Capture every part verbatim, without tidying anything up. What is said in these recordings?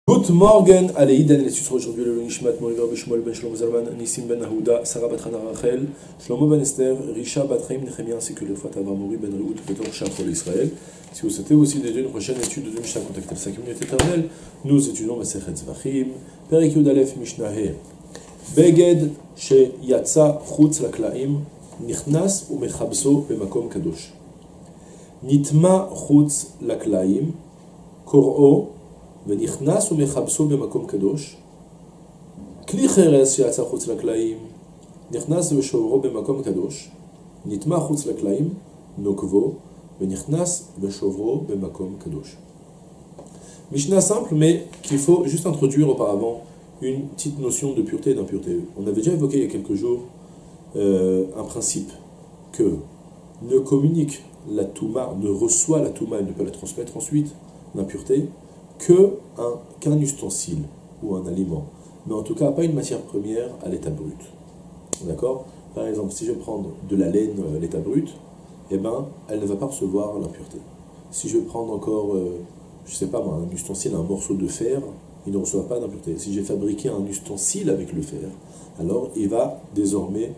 Good morning, allez, Dan, les suisses aujourd'hui le Nishmat, Moriver Bishmol Ben Shlomo Zalman, Nissim Ben Ahuda, Sarah Batrana Rachel, Shlomo Ben Esther, Risha Batraim Nechemia, ainsi que le Fat Avamori Ben Rehoud, Petor Chachol Israël. Si vous souhaitez aussi d'étudier une prochaine étude de Mishnah, contactez le cinq minutes éternelles. Nous étudions Masechet Zvachim, Perek Yud Aleph Mishnah He. Beged She Yatsa Chutz Laklaim, Nichnas U Mechabso Bemakom Kadosh. Nitma Chutz Laklaim, Kor'o, ונכנס ומחבסו במקום קדוש, כלי חרס שיצא חוץ לקלעים, נכנס ושוברו במקום קדוש, נטמע חוץ לקלעים, נוקבו, ונכנס ושוברו במקום קדוש. Mishnah simple, mais qu'il faut juste introduire auparavant une petite notion de pureté et d'impureté. On avait déjà évoqué il y a quelques jours euh, un principe que ne communique la touma, ne reçoit la touma et ne peut la transmettre ensuite, l'impureté, que un, qu'un ustensile ou un aliment, mais en tout cas pas une matière première à l'état brut. D'accord? Par exemple, si je vais prendre de la laine à l'état brut, eh ben, elle ne va pas recevoir l'impureté. Si je vais prendre encore, euh, je sais pas moi, un ustensile, un morceau de fer, il ne recevra pas d'impureté. Si j'ai fabriqué un ustensile avec le fer, alors il va désormais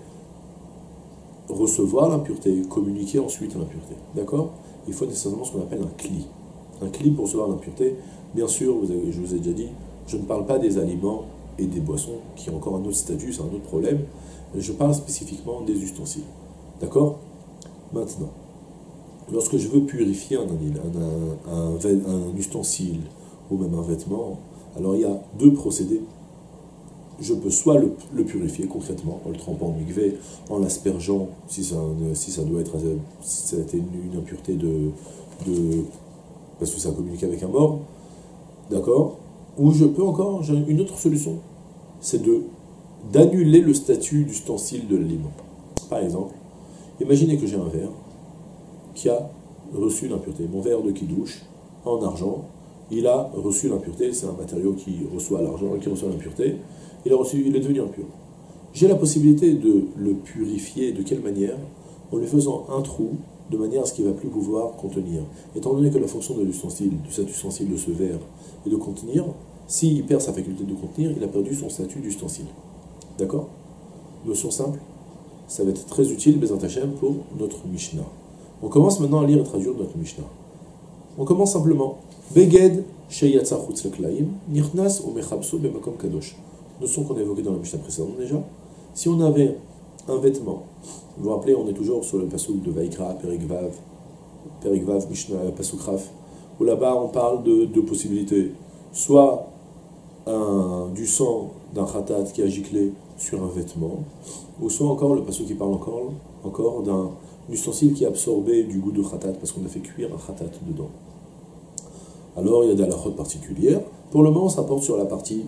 recevoir l'impureté, communiquer ensuite l'impureté. D'accord? Il faut nécessairement ce qu'on appelle un cli. Un cli pour recevoir l'impureté. Bien sûr, vous avez, je vous ai déjà dit, je ne parle pas des aliments et des boissons, qui ont encore un autre statut, c'est un autre problème. Je parle spécifiquement des ustensiles. D'accord? Maintenant, lorsque je veux purifier un, un, un, un, un ustensile ou même un vêtement, alors il y a deux procédés. Je peux soit le, le purifier concrètement, en le trempant en mikvé, en l'aspergeant, si ça, si ça doit être, si ça a été une, une impureté de, de, parce que ça a communiqué avec un mort. D'accord? Ou je peux encore, j'ai une autre solution, c'est de d'annuler le statut d'ustensile de l'aliment. Par exemple, imaginez que j'ai un verre qui a reçu l'impureté. Mon verre de kidouche en argent, il a reçu l'impureté, c'est un matériau qui reçoit l'argent, qui reçoit l'impureté, il a reçu, il est devenu impur. J'ai la possibilité de le purifier de quelle manière? En lui faisant un trou, de manière à ce qu'il ne va plus pouvoir contenir. Étant donné que la fonction de l'ustensile, de cet ustensile, de ce verre, est de contenir, s'il perd sa faculté de contenir, il a perdu son statut d'ustensile. D'accord? Notion simple. Ça va être très utile, Bezat Hashem, pour notre Mishnah. On commence maintenant à lire et traduire notre Mishnah. On commence simplement. Beged sheyatsa chutz laklaim, nichnas ou mechabso bemakom kadosh. Notion qu'on a évoquée dans la Mishnah précédente déjà. Si on avait un vêtement, vous vous rappelez, on est toujours sur le passouk de Vaikra, Perikvav, Perikvav, Mishnah, passouk Raf, où là-bas on parle de deux possibilités. Soit un, du sang d'un khatat qui a giclé sur un vêtement, ou soit encore le passouk qui parle encore, encore d'un ustensile qui a absorbé du goût de khatat, parce qu'on a fait cuire un khatat dedans. Alors il y a des halachot particulières. Pour le moment, ça porte sur la partie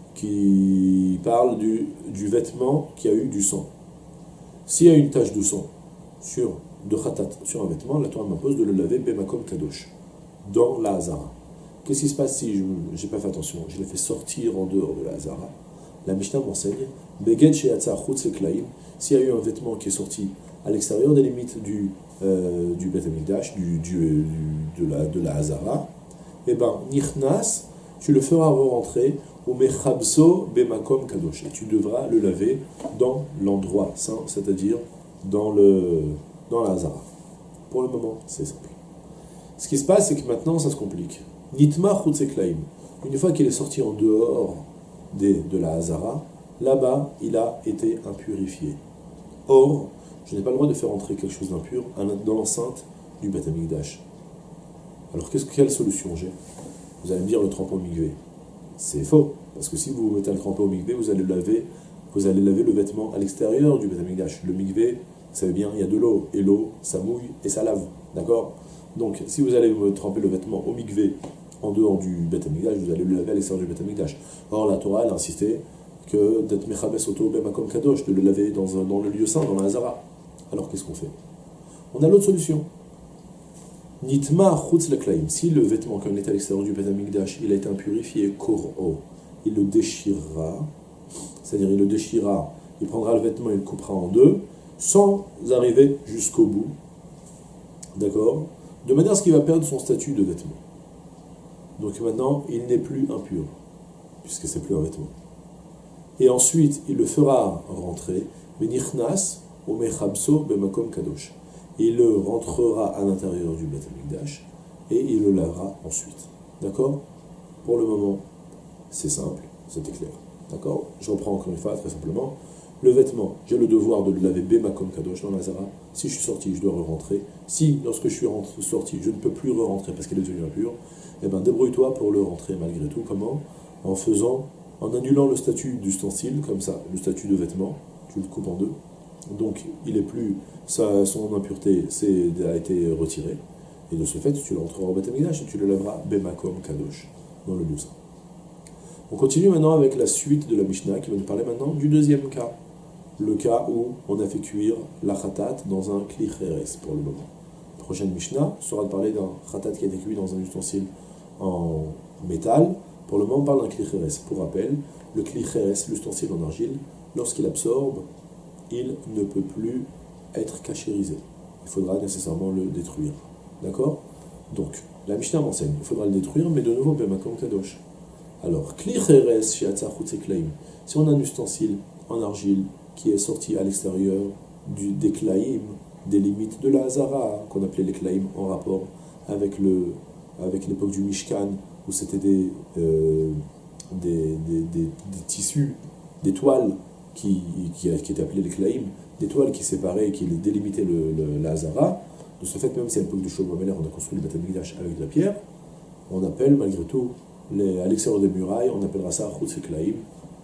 qui parle du, du vêtement qui a eu du sang. S'il y a une tache de sang sur, de khatat sur un vêtement, la Torah m'impose de le laver bemakom kadosh, dans la hazara. Qu'est-ce qui se passe si je n'ai pas fait attention? Je l'ai fait sortir en dehors de la hazara. La Mishnah m'enseigne, beged sheyatsa chutz laklaim, s'il y a eu un vêtement qui est sorti à l'extérieur des limites du, euh, du Beth Amikdash, du, du, du, de, la, de la hazara, et ben, nichnas, tu le feras re-rentrer, ou mechabso bemakom kadosh, et tu devras le laver dans l'endroit saint, c'est-à-dire dans, le, dans la hazara. Pour le moment, c'est simple. Ce qui se passe, c'est que maintenant, ça se complique. Nitma chutz laklaim, une fois qu'il est sorti en dehors des, de la hazara, là-bas, il a été impurifié. Or, je n'ai pas le droit de faire entrer quelque chose d'impur dans l'enceinte du Beth Amikdash. Alors, qu'est-ce, quelle solution j'ai? Vous allez me dire le trempe au mikvé. C'est faux, parce que si vous mettez le trempe au mikvé, vous allez laver, vous allez laver le vêtement à l'extérieur du Beth Amikdash. Le mikvé, vous savez bien, il y a de l'eau, et l'eau, ça mouille et ça lave, d'accord? Donc, si vous allez tremper le vêtement au mikvé en dehors du Beth Amikdash, vous allez le laver à l'extérieur du Beth Amikdash. Or, la Torah, elle a insisté que d'être mechabes oto bemakom kadosh, de le laver dans, un, dans le lieu saint, dans la hazara. Alors, qu'est-ce qu'on fait? On a l'autre solution. Nitma chutz laklaim, si le vêtement, quand il est à l'extérieur du Beth Amikdash, il a été impurifié, kor'o, il le déchirera, c'est-à-dire il le déchirera, il prendra le vêtement et le coupera en deux, sans arriver jusqu'au bout, d'accord? De manière à ce qu'il va perdre son statut de vêtement. Donc maintenant, il n'est plus impur. puisque c'est plus un vêtement. Et ensuite, il le fera rentrer, Venichnas ou Mechabso Bemakom Kadosh. Il le rentrera à l'intérieur du Beth Amikdash et il le lavera ensuite. D'accord? Pour le moment, c'est simple, c'était clair. D'accord? Je reprends encore une fois, très simplement. Le vêtement, j'ai le devoir de le laver Bemakom Kadosh dans la Zara. Si je suis sorti, je dois re-rentrer. Si, lorsque je suis rentré, sorti, je ne peux plus re-rentrer parce qu'il est devenu impur, eh bien, débrouille-toi pour le rentrer malgré tout. Comment? En faisant, en annulant le statut d'ustensile, comme ça, le statut de vêtement, tu le coupes en deux. Donc, il est plus, sa, son impureté a été retirée. Et de ce fait, tu le rentreras au Beth Amikdash et tu le laveras Bemakom Kadosh, dans le lieu saint. On continue maintenant avec la suite de la Mishnah qui va nous parler maintenant du deuxième cas. Le cas où on a fait cuire la khatat dans un kli cheres pour le moment. La prochaine Mishnah sera de parler d'un khatat qui a été cuit dans un ustensile en métal. Pour le moment, on parle d'un kli cheres. Pour rappel, le kli cheres, l'ustensile en argile, lorsqu'il absorbe, il ne peut plus être cachérisé. Il faudra nécessairement le détruire. D'accord? Donc, la Mishnah m'enseigne, il faudra le détruire, mais de nouveau, Bemakom Kadosh. Alors, kli cheres, shiatzar chutzeklaim. Si on a un ustensile en argile qui est sorti à l'extérieur du, des klaïm, des limites de la Hazara, qu'on appelait les klaïm en rapport avec, le, avec l'époque du Mishkan, où c'était des, euh, des, des, des, des tissus, des toiles qui, qui, qui étaient appelées les klaïm, des toiles qui séparaient, qui délimitaient le, le, la Hazara. De ce fait, même si à l'époque du Shlomo Ameler, on a construit le Beth Amikdash avec de la pierre, on appelle malgré tout, les, à l'extérieur des murailles, on appellera ça chutzeklaim,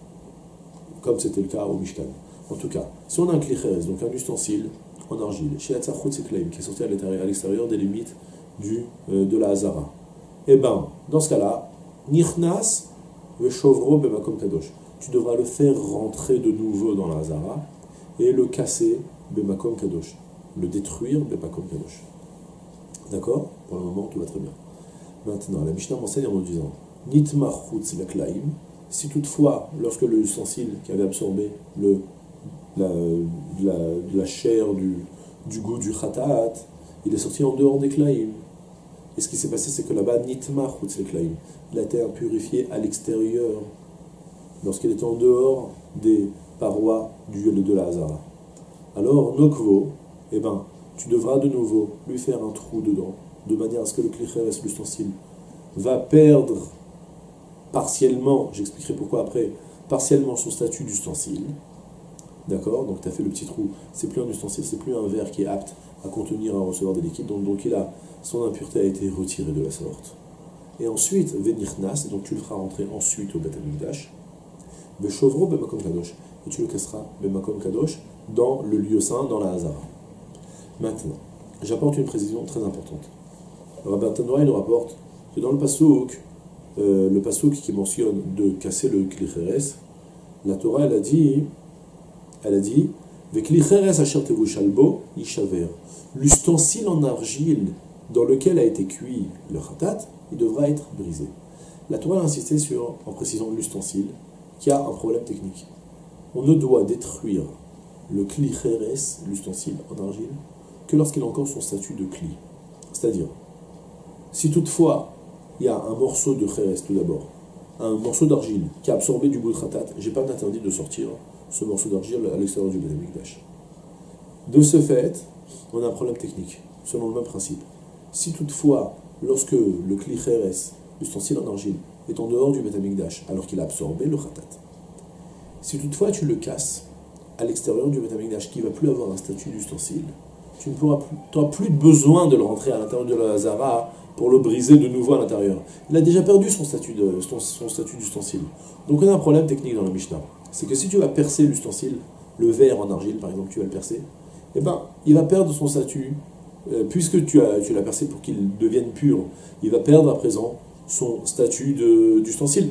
comme c'était le cas au Mishkan. En tout cas, si on a un kli cheres, donc un ustensile en argile, shiatzar chutzeklaim, qui est sorti à l'extérieur des limites du, euh, de la Hazara, eh bien, dans ce cas-là, nichnas veshovro bemakom kadosh. Tu devras le faire rentrer de nouveau dans la Hazara et le casser bemakom kadosh. Le détruire bemakom kadosh. D'accord? Pour le moment, tout va très bien. Maintenant, la Mishnah m'enseigne en nous disant nitmar chutz laklaim. Si toutefois, lorsque l'ustensile qui avait absorbé le, la, la, la chair du, du goût du khatat, il est sorti en dehors des klaim. Et ce qui s'est passé, c'est que là-bas, nitmar chutz laklaim, il a été impurifié à l'extérieur, lorsqu'il était en dehors des parois du, de la Hazara. Alors, nokvo, eh ben, tu devras de nouveau lui faire un trou dedans, de manière à ce que le kli cheres, l'ustensile, va perdre partiellement, j'expliquerai pourquoi après, partiellement son statut d'ustensile. D'accord? Donc tu as fait le petit trou, c'est plus un ustensile, c'est plus un verre qui est apte à contenir, à recevoir des liquides, donc, donc il a, son impureté a été retirée de la sorte. Et ensuite, venichnas, donc tu le feras rentrer ensuite au Beth Amikdash, veshovro bemakom kadosh, et tu le casseras bemakom kadosh dans le lieu saint, dans la Hazara. Maintenant, j'apporte une précision très importante. Le Rabbi Tandoura nous rapporte que dans le Passouk, euh, le Passouk qui mentionne de casser le kli cheres, la Torah elle a dit, elle a dit, Vekli cheres asher tevushal bo yishaver. L'ustensile en argile dans lequel a été cuit le khatat, il devra être brisé. La Torah a insisté sur, en précisant l'ustensile, qui a un problème technique. On ne doit détruire le kli cheres, l'ustensile en argile, que lorsqu'il a encore son statut de kli. C'est-à-dire, si toutefois, il y a un morceau de cheres tout d'abord, un morceau d'argile qui a absorbé du goût de khatat, j'ai pas d'interdit de sortir ce morceau d'argile à l'extérieur du Beth Amikdash. De ce fait, on a un problème technique, selon le même principe. Si toutefois, lorsque le kli cheres, l'ustensile en argile, est en dehors du Beth Amikdash, alors qu'il a absorbé le khatat, si toutefois tu le casses à l'extérieur du Beth Amikdash, qui ne va plus avoir un statut d'ustensile, tu n'auras plus, plus besoin de le rentrer à l'intérieur de la Hazara pour le briser de nouveau à l'intérieur. Il a déjà perdu son statut, de, son, son statut d'ustensile. Donc on a un problème technique dans la Mishnah. C'est que si tu vas percer l'ustensile, le verre en argile par exemple, tu vas le percer, eh ben, il va perdre son statut, euh, puisque tu, as, tu l'as percé pour qu'il devienne pur, il va perdre à présent son statut d'ustensile.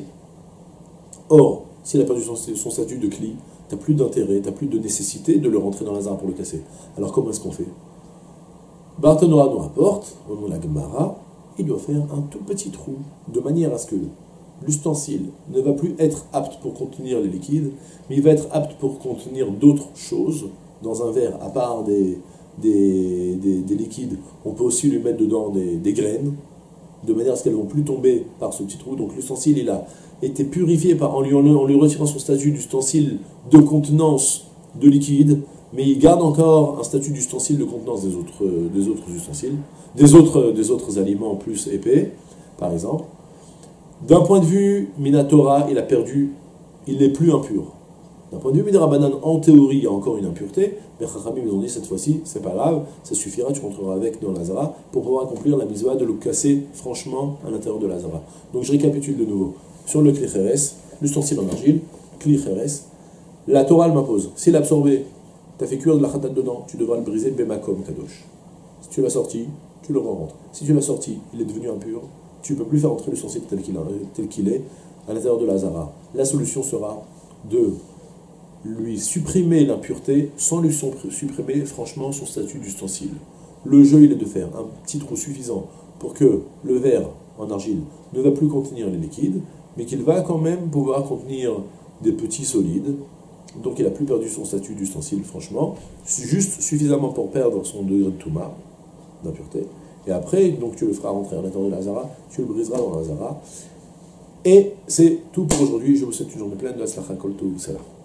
Or, s'il a perdu son, son statut de kli, tu n'as plus d'intérêt, tu n'as plus de nécessité de le rentrer dans la Hazara pour le casser. Alors comment est-ce qu'on fait? Barthénois nous rapporte, au nom de la Gemara, il doit faire un tout petit trou, de manière à ce que l'ustensile ne va plus être apte pour contenir les liquides, mais il va être apte pour contenir d'autres choses. Dans un verre, à part des, des, des, des liquides, on peut aussi lui mettre dedans des, des graines, de manière à ce qu'elles ne vont plus tomber par ce petit trou. Donc l'ustensile, il a était purifié par, en, lui, en lui retirant son statut d'ustensile de contenance de liquide, mais il garde encore un statut d'ustensile de contenance des autres, euh, des autres ustensiles, des autres, des autres aliments plus épais, par exemple. D'un point de vue Minatora, il a perdu, il n'est plus impur. D'un point de vue Midrabanan, en théorie, il y a encore une impureté, mais Chachamim ils ont dit cette fois-ci, c'est pas grave, ça suffira, tu rentreras avec dans l'Azara pour pouvoir accomplir la mitzvah de le casser franchement à l'intérieur de l'Azara. Donc je récapitule de nouveau. Sur le Kli Cheres, l'ustensile en argile, Kli Cheres, la Torah m'impose, s'il a absorbé, tu as fait cuire de la khatat dedans, tu devras le briser Bemakom Kadosh. Si tu l'as sorti, tu le rentres. Si tu l'as sorti, il est devenu impur, tu ne peux plus faire entrer l'ustensile tel qu'il tel qu'il est à l'intérieur de l'Azara. La solution sera de lui supprimer l'impureté sans lui supprimer franchement son statut d'ustensile. Le jeu, il est de faire un petit trou suffisant pour que le verre en argile ne va plus contenir les liquides, mais qu'il va quand même pouvoir contenir des petits solides. Donc il n'a plus perdu son statut d'ustensile, franchement, juste suffisamment pour perdre son degré de touma, d'impureté. Et après, donc tu le feras rentrer à l'intérieur de l'Azara, tu le briseras dans l'Azara. Et c'est tout pour aujourd'hui. Je vous souhaite une journée pleine de la Slacha Kol Tov. Salam.